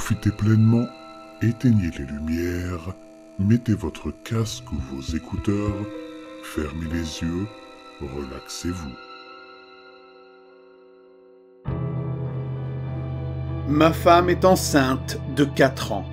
Profitez pleinement, éteignez les lumières, mettez votre casque ou vos écouteurs, fermez les yeux, relaxez-vous. Ma femme est enceinte de 4 ans.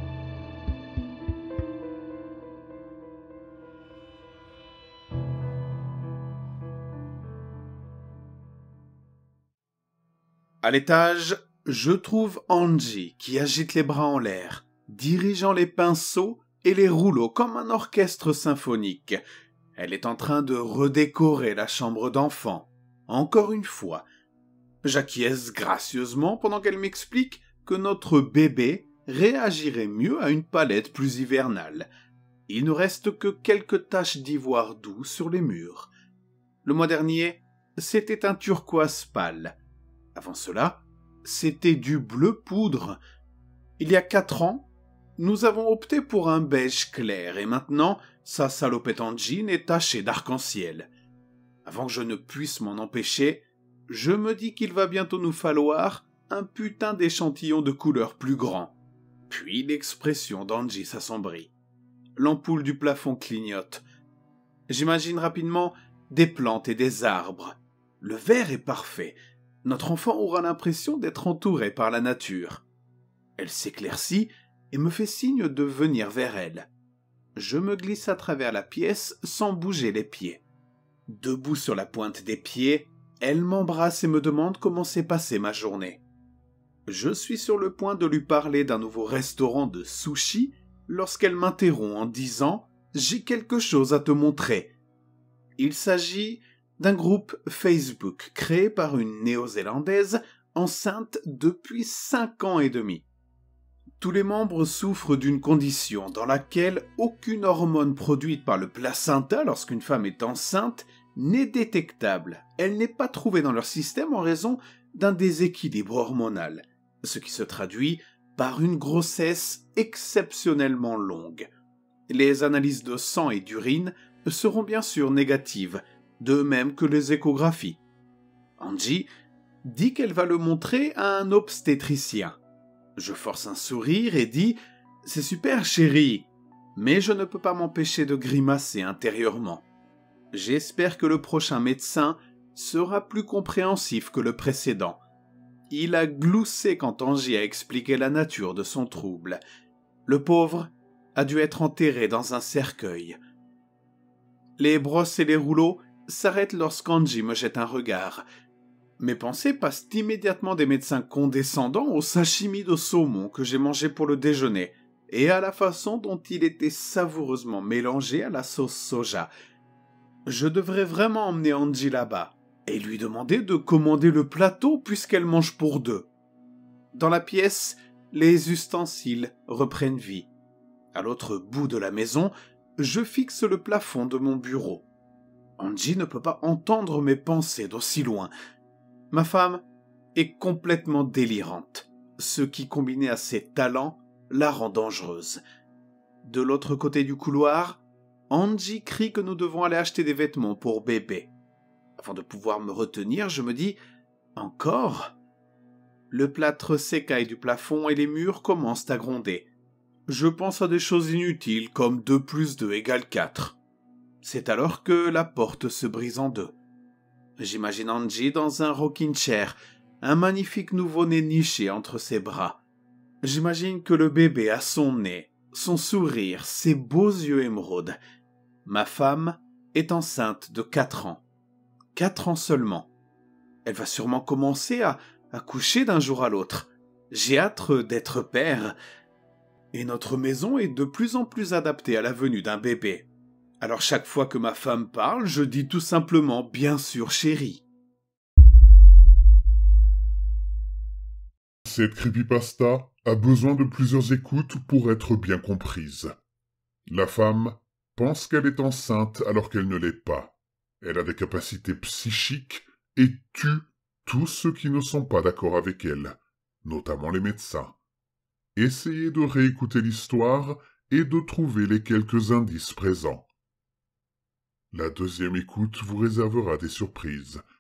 À l'étage, je trouve Angie qui agite les bras en l'air, dirigeant les pinceaux et les rouleaux comme un orchestre symphonique. Elle est en train de redécorer la chambre d'enfant. Encore une fois. J'acquiesce gracieusement pendant qu'elle m'explique que notre bébé réagirait mieux à une palette plus hivernale. Il ne reste que quelques taches d'ivoire doux sur les murs. Le mois dernier, c'était un turquoise pâle. Avant cela, c'était du bleu poudre. Il y a 4 ans, nous avons opté pour un beige clair et maintenant, sa salopette en jean est tachée d'arc-en-ciel. Avant que je ne puisse m'en empêcher, je me dis qu'il va bientôt nous falloir un putain d'échantillon de couleurs plus grand. Puis l'expression d'Angie s'assombrit. L'ampoule du plafond clignote. J'imagine rapidement des plantes et des arbres. Le vert est parfait. Notre enfant aura l'impression d'être entouré par la nature. Elle s'éclaircit et me fait signe de venir vers elle. Je me glisse à travers la pièce sans bouger les pieds. Debout sur la pointe des pieds, elle m'embrasse et me demande comment s'est passée ma journée. Je suis sur le point de lui parler d'un nouveau restaurant de sushi lorsqu'elle m'interrompt en disant « J'ai quelque chose à te montrer ». Il s'agit d'un groupe Facebook créé par une Néo-Zélandaise enceinte depuis 5 ans et demi. Tous les membres souffrent d'une condition dans laquelle aucune hormone produite par le placenta lorsqu'une femme est enceinte n'est détectable. Elle n'est pas trouvée dans leur système en raison d'un déséquilibre hormonal, ce qui se traduit par une grossesse exceptionnellement longue. Les analyses de sang et d'urine seront bien sûr négatives, de même que les échographies. Angie dit qu'elle va le montrer à un obstétricien. Je force un sourire et dis « C'est super chérie », mais je ne peux pas m'empêcher de grimacer intérieurement. J'espère que le prochain médecin sera plus compréhensif que le précédent. Il a gloussé quand Angie a expliqué la nature de son trouble. Le pauvre a dû être enterré dans un cercueil. Les brosses et les rouleaux s'arrêtent lorsqu'Angie me jette un regard. Mes pensées passent immédiatement des médecins condescendants au sashimi de saumon que j'ai mangé pour le déjeuner et à la façon dont il était savoureusement mélangé à la sauce soja. Je devrais vraiment emmener Angie là-bas et lui demander de commander le plateau puisqu'elle mange pour 2. Dans la pièce, les ustensiles reprennent vie. À l'autre bout de la maison, je fixe le plafond de mon bureau. Angie ne peut pas entendre mes pensées d'aussi loin. Ma femme est complètement délirante, ce qui, combiné à ses talents, la rend dangereuse. De l'autre côté du couloir, Angie crie que nous devons aller acheter des vêtements pour bébé. Avant de pouvoir me retenir, je me dis « Encore ?» Le plâtre s'écaille du plafond et les murs commencent à gronder. Je pense à des choses inutiles comme 2 + 2 = 4. C'est alors que la porte se brise en 2. J'imagine Angie dans un rocking chair, un magnifique nouveau-né niché entre ses bras. J'imagine que le bébé a son nez, son sourire, ses beaux yeux émeraudes. Ma femme est enceinte de 4 ans. 4 ans seulement. Elle va sûrement commencer à coucher d'un jour à l'autre. J'ai hâte d'être père. Et notre maison est de plus en plus adaptée à la venue d'un bébé. Alors chaque fois que ma femme parle, je dis tout simplement « Bien sûr, chérie ». Cette creepypasta a besoin de plusieurs écoutes pour être bien comprise. La femme pense qu'elle est enceinte alors qu'elle ne l'est pas. Elle a des capacités psychiques et tue tous ceux qui ne sont pas d'accord avec elle, notamment les médecins. Essayez de réécouter l'histoire et de trouver les quelques indices présents. La deuxième écoute vous réservera des surprises.